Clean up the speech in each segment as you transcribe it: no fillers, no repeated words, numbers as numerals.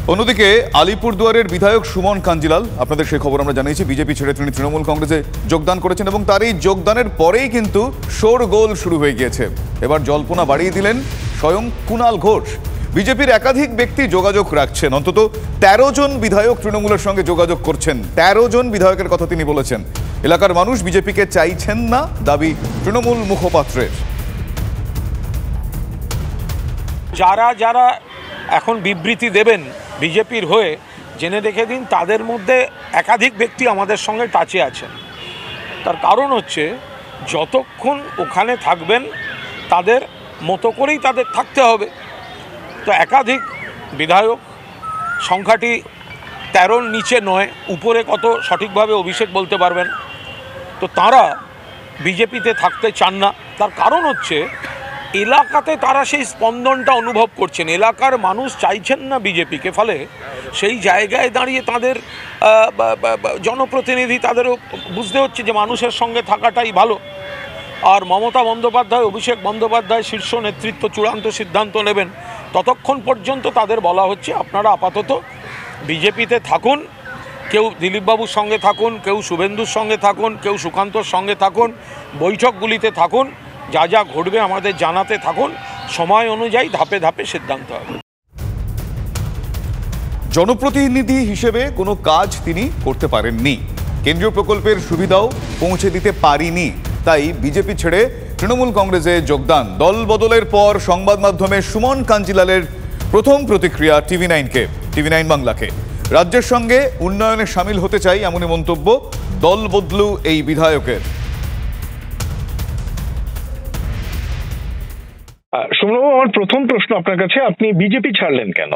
অন্যদিকে আলিপুরদুয়ারের বিধায়ক সুমন কাঞ্জিলাল, আপনাদের সেই খবর আমরা জানিয়েছি, বিজেপি ছেড়ে তিনি তৃণমূল কংগ্রেসে যোগদান করেছেন এবং তার এই যোগদানের পরেই কিন্তু শোরগোল শুরু হয়ে গিয়েছে। এবার জল্পনা বাড়িয়ে দিলেন স্বয়ং কুণাল ঘোষ। বিজেপির একাধিক ব্যক্তি যোগাযোগ রাখছেন, অন্তত 13 জন বিধায়ক তৃণমূলের সঙ্গে যোগাযোগ করছেন। 13 জন বিধায়কের কথা তিনি বলেছেন। এলাকার মানুষ বিজেপিকে চাইছেন না, দাবি তৃণমূল মুখপাত্রের। যারা যারা এখন বিবৃতি দেবেন বিজেপির হয়ে, জেনে রেখে দিন তাদের মধ্যে একাধিক ব্যক্তি আমাদের সঙ্গে টাচে আছেন। তার কারণ হচ্ছে যতক্ষণ ওখানে থাকবেন তাদের মতো করেই তাদের থাকতে হবে। তো একাধিক বিধায়ক, সংখ্যাটি 13-র নিচে নয়, উপরে কত সঠিকভাবে অভিষেক বলতে পারবেন, তো তারা বিজেপিতে থাকতে চান না। তার কারণ হচ্ছে এলাকাতে তারা সেই স্পন্দনটা অনুভব করছেন, এলাকার মানুষ চাইছেন না বিজেপিকে। ফলে সেই জায়গায় দাঁড়িয়ে তাদের জনপ্রতিনিধি, তাদেরও বুঝতে হচ্ছে যে মানুষের সঙ্গে থাকাটাই ভালো। আর মমতা বন্দ্যোপাধ্যায়, অভিষেক বন্দ্যোপাধ্যায় শীর্ষ নেতৃত্ব চূড়ান্ত সিদ্ধান্ত নেবেন, ততক্ষণ পর্যন্ত তাদের বলা হচ্ছে আপনারা আপাতত বিজেপিতে থাকুন। কেউ দিলীপবাবুর সঙ্গে থাকুন, কেউ শুভেন্দুর সঙ্গে থাকুন, কেউ সুকান্তর সঙ্গে থাকুন, বৈঠকগুলিতে থাকুন, যা যা ঘটবে আমাদের জানাতে থাকুন, সময় অনুযায়ী ধাপে ধাপে সিদ্ধান্ত হবে। জনপ্রতিনিধি হিসেবে কোনো কাজ তিনি করতে পারেননি, কেন্দ্রীয় প্রকল্পের সুবিধাও পৌঁছে দিতে পারিনি, তাই বিজেপি ছেড়ে তৃণমূল কংগ্রেসে যোগদান। দল বদলের পর সংবাদ মাধ্যমে সুমন কাঞ্জিলালের প্রথম প্রতিক্রিয়া টিভি9 বাংলাকে। রাজ্যের সঙ্গে উন্নয়নে সামিল হতে চাই, এমনই মন্তব্য দল বদলু এই বিধায়কের। সুমনবাবু, আমার প্রথম প্রশ্ন আপনার কাছে, আপনি বিজেপি ছাড়লেন কেন?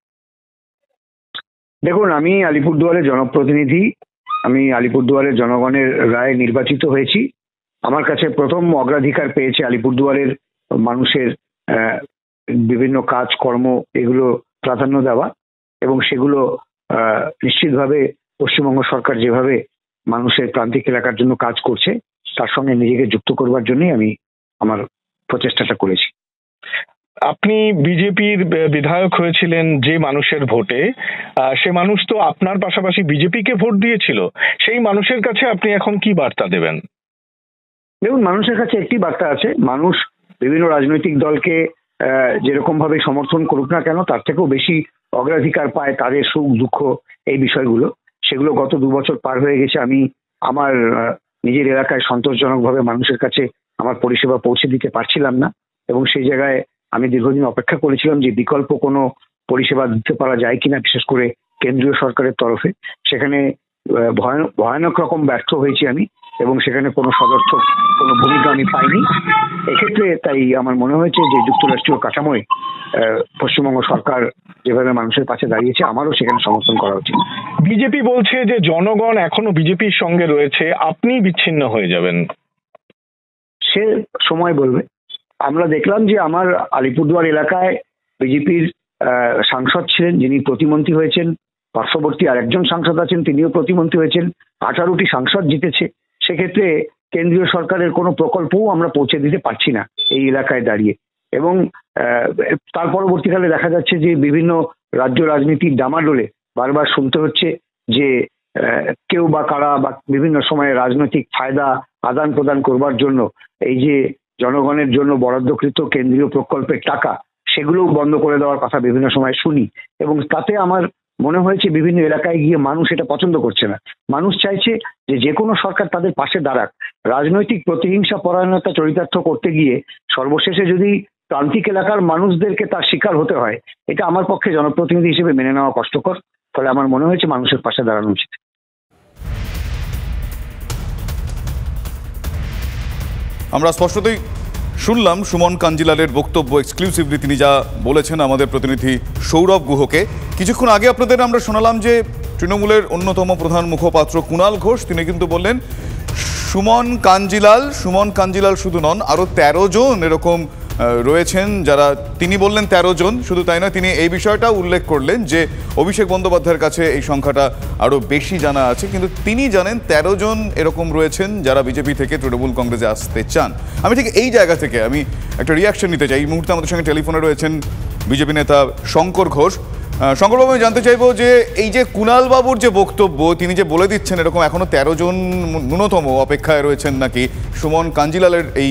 দেখুন, আমি আলিপুরদুয়ারের জনপ্রতিনিধি, আমি আলিপুরদুয়ারের জনগণের রায়ে নির্বাচিত হয়েছি। আমার কাছে প্রথম অগ্রাধিকার পেয়েছে আলিপুরদুয়ারের মানুষের বিভিন্ন কাজকর্ম, এগুলো প্রাধান্য দেওয়া, এবং সেগুলো নিশ্চিতভাবে পশ্চিমবঙ্গ সরকার যেভাবে মানুষের প্রান্তিক এলাকার জন্য কাজ করছে তার সঙ্গে নিজেকে যুক্ত করবার জন্যই আমি আমার প্রচেষ্টাটা করেছি। আপনি বিজেপির বিধায়ক হয়েছিলেন যে মানুষের ভোটে, সে মানুষ তো আপনার পাশাপাশি বিজেপিকে ভোট দিয়েছিল। সেই মানুষের কাছে আপনি এখন কি বার্তা দেবেন? দেখুন, মানুষের কাছে একটি বার্তা আছে। মানুষ বিভিন্ন রাজনৈতিক দলকে যেরকম ভাবে সমর্থন করুক না কেন, তার থেকেও বেশি অগ্রাধিকার পায় তাদের সুখ দুঃখ, এই বিষয়গুলো। সেগুলো গত 2 বছর পার হয়ে গেছে, আমি আমার নিজের এলাকায় সন্তোষজনকভাবে মানুষের কাছে আমার পরিষেবা পৌঁছে দিতে পারছিলাম না, এবং সেই জায়গায় আমি দীর্ঘদিন অপেক্ষা করেছিলাম যে বিকল্প কোনো পরিষেবা দিতে পারা যায় কিনা, বিশেষ করে কেন্দ্রীয় সরকারের তরফে। সেখানে ভয়ানক রকম ব্যর্থ হয়েছি আমি, এবং সেখানে কোনো সদর্থক কোনো ভূমিকা আমি পাইনি। এক্ষেত্রে তাই আমার মনে হয়েছে যে যুক্তরাষ্ট্রীয় কাঠামোয় পশ্চিমবঙ্গ সরকার যেভাবে মানুষের পাশে দাঁড়িয়েছে, আমারও সেখানে সমর্থন করা উচিত। বিজেপি বলছে যে জনগণ এখনো বিজেপির সঙ্গে রয়েছে, আপনি বিচ্ছিন্ন হয়ে যাবেন। সে সময় বলবে। আমরা দেখলাম যে আমার আলিপুরদুয়ার এলাকায় বিজেপির সাংসদ ছিলেন, যিনি প্রতিমন্ত্রী হয়েছেন। পার্শ্ববর্তী আরেকজন সাংসদ আছেন, তিনিও প্রতিমন্ত্রী হয়েছেন। 18টি সাংসদ জিতেছে। সেক্ষেত্রে কেন্দ্রীয় সরকারের কোনো প্রকল্পও আমরা পৌঁছে দিতে পারছি না এই এলাকায় দাঁড়িয়ে। এবং তার পরবর্তীকালে দেখা যাচ্ছে যে বিভিন্ন রাজ্য রাজনীতির ডামাডোলে বারবার শুনতে হচ্ছে যে কেউ বা কারা বা বিভিন্ন সময়ে রাজনৈতিক ফায়দা আদান প্রদান করবার জন্য এই যে জনগণের জন্য বরাদ্দকৃত কেন্দ্রীয় প্রকল্পের টাকা, সেগুলোও বন্ধ করে দেওয়ার কথা বিভিন্ন সময় শুনি। এবং তাতে আমার মনে হয়েছে বিভিন্ন এলাকায় গিয়ে মানুষ এটা পছন্দ করছে না। মানুষ চাইছে যে কোনো সরকার তাদের পাশে দাঁড়াক। রাজনৈতিক প্রতিহিংসা পরায়ণতা চরিতার্থ করতে গিয়ে সর্বশেষে যদি প্রান্তিক এলাকার মানুষদেরকে তার শিকার হতে হয়, এটা আমার পক্ষে জনপ্রতিনিধি হিসেবে মেনে নেওয়া কষ্টকর। ফলে আমার মনে হয়েছে মানুষের পাশে দাঁড়ানো উচিত। আমরা স্পষ্টতই শুনলাম সুমন কাঞ্জিলালের বক্তব্য, এক্সক্লুসিভলি তিনি যা বলেছেন আমাদের প্রতিনিধি সৌরভ গুহকে। কিছুক্ষণ আগে আপনাদের আমরা শোনালাম যে তৃণমূলের অন্যতম প্রধান মুখপাত্র কুণাল ঘোষ, তিনি কিন্তু বললেন সুমন কাঞ্জিলাল শুধু নন, আরও 13 জন এরকম রয়েছেন যারা, তিনি বললেন 13 জন, শুধু তাই নয়, তিনি এই বিষয়টা উল্লেখ করলেন যে অভিষেক বন্দ্যোপাধ্যায়ের কাছে এই সংখ্যাটা আরও বেশি জানা আছে, কিন্তু তিনি জানেন 13 জন এরকম রয়েছেন যারা বিজেপি থেকে তৃণমূল কংগ্রেসে আসতে চান। আমি ঠিক এই জায়গা থেকে আমি একটা রিয়াকশন নিতে চাই। এই মুহূর্তে আমাদের সঙ্গে টেলিফোনে রয়েছেন বিজেপি নেতা শঙ্কর ঘোষ। শঙ্করবাবু, আমি জানতে চাইবো যে এই যে কুণাল বাবুর যে বক্তব্য, তিনি যে বলে দিচ্ছেন এরকম এখনো 13 জন ন্যূনতম অপেক্ষায় রয়েছেন নাকি সুমন কাঞ্জিলালের এই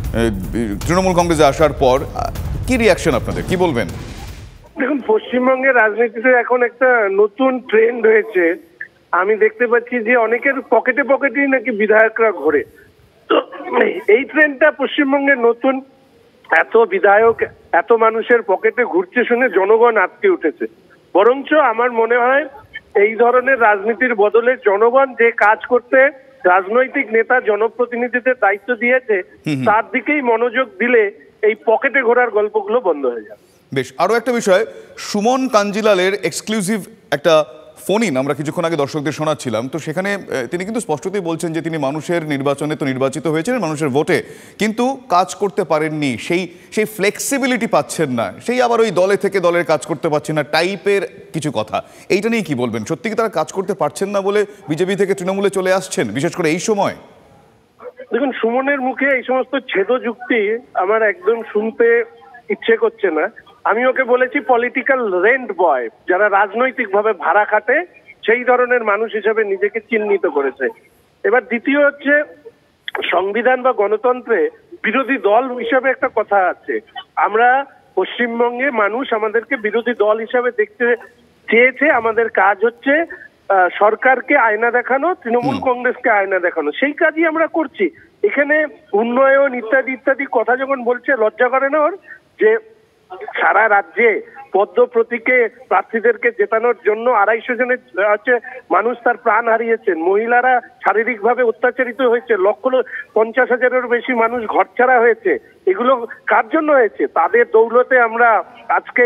তৃণমূল কংগ্রেসে আসার পর, কি রিয়াকশন আপনাদের, কি বলবেন? দেখুন, পশ্চিমবঙ্গের রাজনীতিতে এখন একটা নতুন ট্রেন্ড হয়েছে। আমি দেখতে পাচ্ছি যে অনেকের পকেটে পকেটেই নাকি বিধায়করা ঘোরে। তো এই ট্রেন্ডটা পশ্চিমবঙ্গের নতুন। এত বিধায়ক এত মানুষের পকেটে ঘুরছে শুনে জনগণ আটকে উঠেছে। বরঞ্চ আমার মনে হয় এই ধরনের রাজনীতির বদলে জনগণ যে কাজ করতে রাজনৈতিক নেতা জনপ্রতিনিধিদের দায়িত্ব দিয়েছে তার দিকেই মনোযোগ দিলে এই পকেটে ঘোরার গল্পগুলো বন্ধ হয়ে যাবে। বেশ, আরও একটা বিষয়, সুমন কাঞ্জিলালের এক্সক্লুসিভ একটা ফোন ইন আমরা কিছুক্ষণ আগে দর্শকদের শোনাচ্ছিলাম, তো সেখানে তিনি কিন্তু স্পষ্টতই বলছেন যে তিনি মানুষের নির্বাচনে তো নির্বাচিত হয়েছেন, মানুষের ভোটে, কিন্তু কাজ করতে পারেননি, সেই ফ্লেক্সিবিলিটি পাচ্ছেন না, সেই আবার ওই দলে থেকে দলের কাজ করতে পারছেন না টাইপের কিছু কথা। এইটা নিয়ে কি বলবেন? সত্যি কি তারা কাজ করতে পারছেন না বলে বিজেপি থেকে তৃণমূলে চলে আসছেন, বিশেষ করে এই সময়? দেখুন, সুমনের মুখে এই সমস্ত ছেদ যুক্তি আমার একদম শুনতে ইচ্ছে করছে না। আমি ওকে বলেছি পলিটিক্যাল রেন্ট বয়, যারা রাজনৈতিক ভাবে ভাড়া খাটে সেই ধরনের মানুষ হিসেবে নিজেকে চিহ্নিত করেছে। এবার দ্বিতীয় হচ্ছে, সংবিধান বা গণতন্ত্রে বিরোধী দল হিসাবে একটা কথা আছে। আমরা পশ্চিমবঙ্গে মানুষ আমাদেরকে বিরোধী দল হিসাবে দেখতে চেয়েছে। আমাদের কাজ হচ্ছে সরকারকে আয়না দেখানো, তৃণমূল কংগ্রেসকে আয়না দেখানো, সেই কাজই আমরা করছি। এখানে উন্নয়ন ইত্যাদি ইত্যাদি কথা যখন বলছে, লজ্জা করে না ওর যে সারা রাজ্যে পদ্ম প্রতীকে প্রার্থীদেরকে জেতানোর জন্য 250 জনের হচ্ছে মানুষ তার প্রাণ হারিয়েছেন, মহিলারা শারীরিকভাবে অত্যাচারিত হয়েছে, 50,000-এর বেশি মানুষ ঘরছাড়া হয়েছে। এগুলো কার জন্য হয়েছে? তাদের দৌলতে আমরা আজকে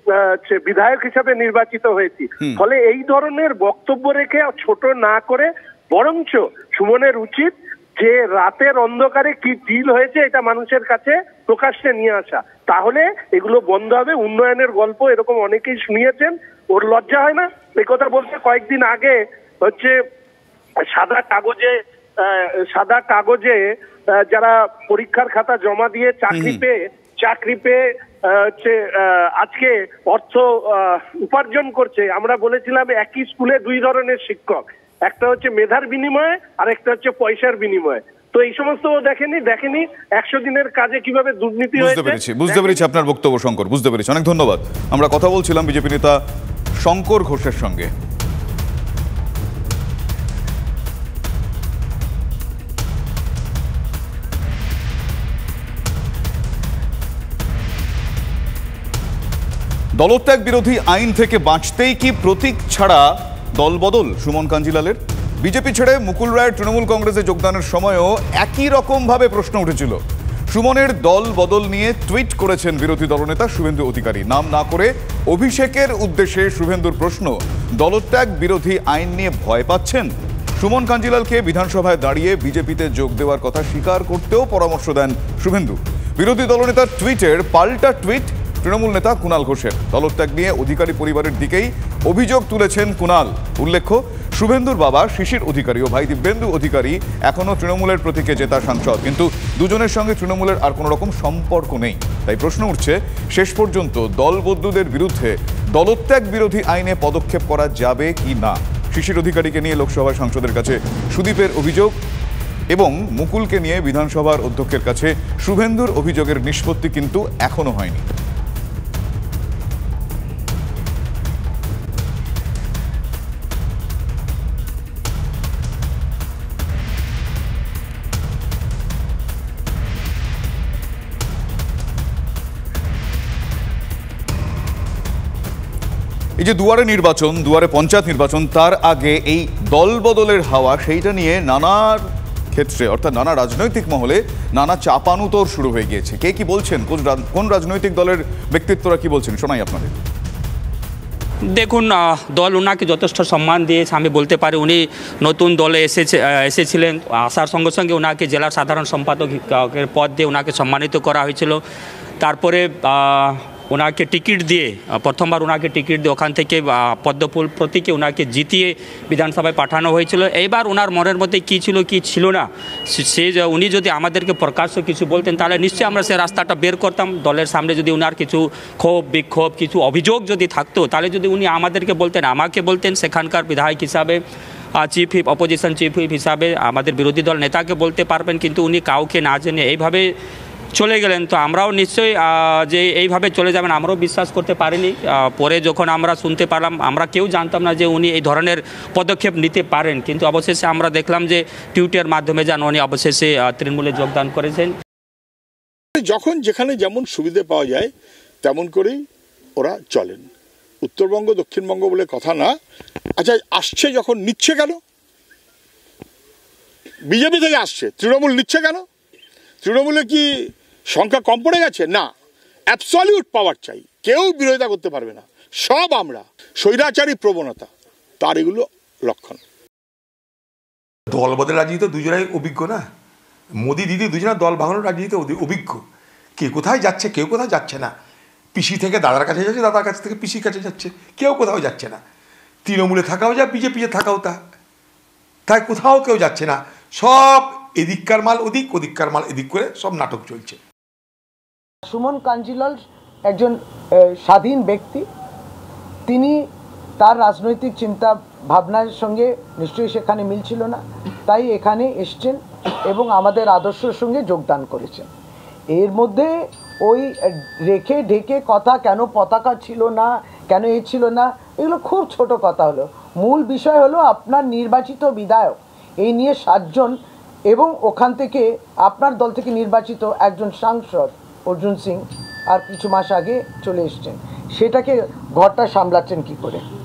বিধায়ক হিসাবে নির্বাচিত হয়েছি। ফলে এই ধরনের বক্তব্য রেখে ছোট না করে বরঞ্চ সুমনের উচিত যে রাতের অন্ধকারে কি ডিল হয়েছে এটা মানুষের কাছে প্রকাশ্যে নিয়ে আসা। তাহলে এগুলো বন্ধ হবে। উন্নয়নের গল্প এরকম অনেকেই শুনিয়েছেন, ওর লজ্জা হয় না এই কথা বলতে? কয়েকদিন আগে হচ্ছে সাদা কাগজে যারা পরীক্ষার খাতা জমা দিয়ে চাকরি পেয়ে হচ্ছে আজকে অর্থ উপার্জন করছে, আমরা বলেছিলাম একই স্কুলে 2 ধরনের শিক্ষক, একটা হচ্ছে মেধার বিনিময়ে আর একটা হচ্ছে পয়সার বিনিময়ে। তো এই সমস্ত দেখেনি 100 দিনের কাজে কিভাবে দুর্নীতি হয়েছে। বুঝতে পেরেছি আপনার বক্তব্য শঙ্কর, বুঝতে পেরেছি, অনেক ধন্যবাদ। আমরা কথা বলছিলাম বিজেপি নেতা শঙ্কর ঘোষের সঙ্গে। দলত্যাগ বিরোধী আইন থেকে বাঁচতেই কি প্রতীক ছাড়া দলবদল সুমন কাঞ্জিলালের? বিজেপি ছেড়ে মুকুল রায়ের তৃণমূল কংগ্রেসে যোগদানের সময়ও একই রকমভাবে প্রশ্ন উঠেছিল। সুমনের দল বদল নিয়ে টুইট করেছেন বিরোধী দলনেতা শুভেন্দু অধিকারী। নাম না করে অভিষেকের উদ্দেশ্যে শুভেন্দুর প্রশ্ন, দলত্যাগ বিরোধী আইন নিয়ে ভয় পাচ্ছেন? সুমন কাঞ্জিলালকে বিধানসভায় দাঁড়িয়ে বিজেপিতে যোগ দেওয়ার কথা স্বীকার করতেও পরামর্শ দেন শুভেন্দু। বিরোধী দলনেতার টুইটের পাল্টা টুইট তৃণমূল নেতা কুণাল ঘোষের। দলত্যাগ নিয়ে অধিকারী পরিবারের দিকেই অভিযোগ তুলেছেন কুণাল। উল্লেখ্য, শুভেন্দুর বাবা শিশির অধিকারী ও ভাই দিব্যেন্দু অধিকারী এখনও তৃণমূলের প্রতীকে জেতা সাংসদ, কিন্তু দুজনের সঙ্গে তৃণমূলের আর কোনো রকম সম্পর্ক নেই। তাই প্রশ্ন উঠছে, শেষ পর্যন্ত দলবদ্ধদের বিরুদ্ধে দলত্যাগ বিরোধী আইনে পদক্ষেপ করা যাবে কি না। শিশির অধিকারীকে নিয়ে লোকসভার সাংসদের কাছে সুদীপের অভিযোগ এবং মুকুলকে নিয়ে বিধানসভার অধ্যক্ষের কাছে শুভেন্দুর অভিযোগের নিষ্পত্তি কিন্তু এখনো হয়নি। এই যে দুয়ারে নির্বাচন, দুয়ারে পঞ্চায়েত নির্বাচন, তার আগে এই দলবদলের হাওয়া, সেইটা নিয়ে নানার ক্ষেত্রে অর্থাৎ নানা রাজনৈতিক মহলে নানা চাপানুতোর শুরু হয়ে গিয়েছে। কে কি বলছেন, কোন রাজনৈতিক দলের ব্যক্তিত্বরা কি বলছেন, শোনাই আপনাদের। দেখুন, দল ওনাকে যথেষ্ট সম্মান দিয়েছে। আমি বলতে পারি উনি নতুন দলে এসেছিলেন, আসার সঙ্গে সঙ্গে ওনাকে জেলার সাধারণ সম্পাদকের পদ দিয়ে ওনাকে সম্মানিত করা হয়েছিল। তারপরে ওনাকে টিকিট দিয়ে প্রথমবার ওনাকে টিকিট দিয়ে ওখান থেকে পদ্মফুল প্রতীকে ওনাকে জিতিয়ে বিধানসভায় পাঠানো হয়েছিল। এইবার ওনার মনের মধ্যে কী ছিল কী ছিল না সে উনি যদি আমাদেরকে প্রকাশ্য কিছু বলতেন তাহলে নিশ্চয়ই আমরা সে রাস্তাটা বের করতাম। দলের সামনে যদি ওনার কিছু ক্ষোভ বিক্ষোভ কিছু অভিযোগ যদি থাকতো তাহলে যদি উনি আমাদেরকে বলতেন, আমাকে বলতেন, সেখানকার বিধায়ক হিসাবে chief whip opposition chief whip হিসাবে আমাদের বিরোধী দল নেতাকে বলতে পারবেন, কিন্তু উনি কাউকে না জেনে এইভাবে চলে গেলেন। তো আমরাও নিশ্চয়ই যে এইভাবে চলে যাবেন আমরাও বিশ্বাস করতে পারিনি। পরে যখন আমরা শুনতে পারলাম, আমরা কেউ জানতাম না যে উনি এই ধরনের পদক্ষেপ নিতে পারেন, কিন্তু অবশেষে আমরা দেখলাম যে টুইটারের মাধ্যমে যেন উনি অবশেষে তৃণমূলে যোগদান করেছেন। যখন যেখানে যেমন সুবিধে পাওয়া যায় তেমন করেই ওরা চলেন। উত্তরবঙ্গ দক্ষিণবঙ্গ বলে কথা না। আচ্ছা, আসছে যখন নিচ্ছে কেন? বিজেপি থেকে আসছে, তৃণমূল নিচ্ছে কেন? তৃণমূলে কি সংখ্যা কম পড়ে গেছে? না, অ্যাবসলিউট পাওয়ার চাই, কেউ বিরোধিতা করতে পারবে না, সব আমরা। স্বৈরাচারী প্রবণতা তার এগুলো লক্ষণ। দল বদলের রাজনীতি দুজনাই অভিজ্ঞ না, মোদি দিদি দুজনা দল ভাঙানোর রাজনীতিতে অভিজ্ঞ। কে কোথায় যাচ্ছে, কেউ কোথাও যাচ্ছে না। পিসি থেকে দাদার কাছে যাচ্ছে, দাদার কাছ থেকে পিসির কাছে যাচ্ছে, কেউ কোথাও যাচ্ছে না। তৃণমূলে থাকাও যা, বিজেপিতে থাকাও তাই কোথাও কেউ যাচ্ছে না। সব এদিককার মাল ওদিক, ওদিককার মাল এদিক করে সব নাটক চলছে। সুমন কাঞ্জিলাল একজন স্বাধীন ব্যক্তি, তিনি তার রাজনৈতিক চিন্তা ভাবনার সঙ্গে নিশ্চয়ই সেখানে মিলছিল না, তাই এখানে এসছেন এবং আমাদের আদর্শের সঙ্গে যোগদান করেছেন। এর মধ্যে ওই রেখে ঢেকে কথা, কেন পতাকা ছিল না, কেন এ ছিল না, এগুলো খুব ছোট কথা হলো। মূল বিষয় হলো আপনার নির্বাচিত বিধায়ক, এই নিয়ে 7 জন, এবং ওখান থেকে আপনার দল থেকে নির্বাচিত একজন সাংসদ অর্জুন সিং আর কিছু মাস আগে চলে এসছেন, সেটাকে ঘরটা সামলাচ্ছেন কি করে?